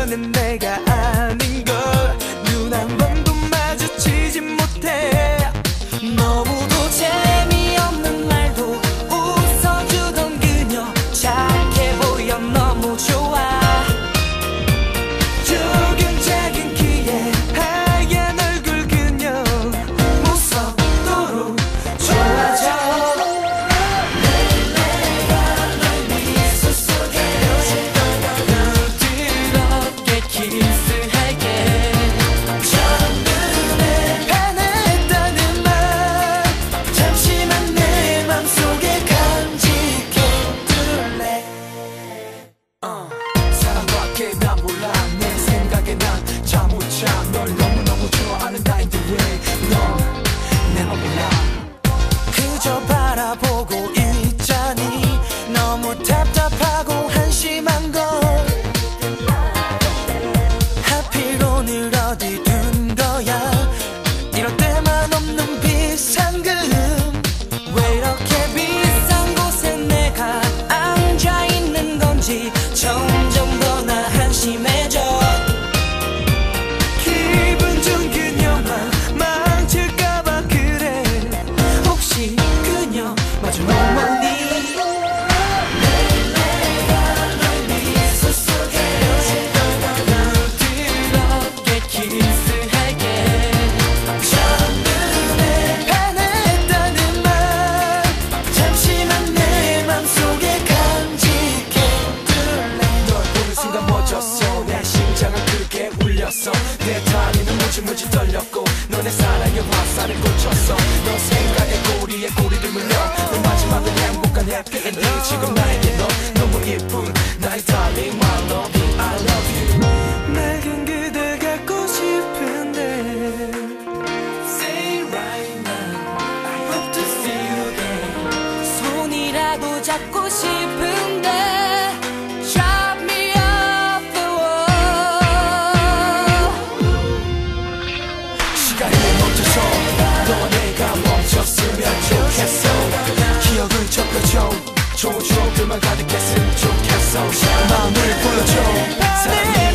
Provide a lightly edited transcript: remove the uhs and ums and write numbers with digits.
너는 내가 아닌 걸 눈 한 번도 마주치지 못해. 너무도 재미없는 말도 웃어주던 그녀 착해 보여 너무 좋아. 조금 작은 키에 하얀 얼굴 그녀 무섭도록 좋아져. 난 몰라 내 생각에 난 잠못 자. 널 너무너무 좋아하는 나인데 왜 넌 내 맘 몰라. 그저 바라보고 있자니 너무 답답하고 한심한 걸. 하필 오늘 어디 둔 거야 이럴 때만 없는 비상금. 왜 이렇게 비싼 곳에 내가 앉아있는 건지 점점 더 나 한심해져. 기분 좋은 그녀만 망칠까봐 그래. 혹시 그녀 마주 어머니 부드럽게 키스할게. 첫눈에 반했다는 말 잠시만 내 맘속에 간직해 둘래. 널 보는 순간 멎었어. 내 심장은 크게 울렸어. 내 다리는 무지무지 떨렸고 너의 사랑에 화살을 꽂혔어. 너 생각에 꼬리에 꼬리를 물려. 너 마지막은 행복한 해피엔딩. 지금 나에게 너 너무 예쁜 나의 darling my love I love you. 맑은 그대 갖고 싶은데 Say right now I hope to see you again. 손이라도 잡고 싶은데 Drop me off the wall. 시간이 멈춰서 너와 내가 멈췄으면 좋겠어. 기억을 적어줘. 좋은 추억들만 가득했으면 좋겠어. 마음을 보여줘. 사랑해.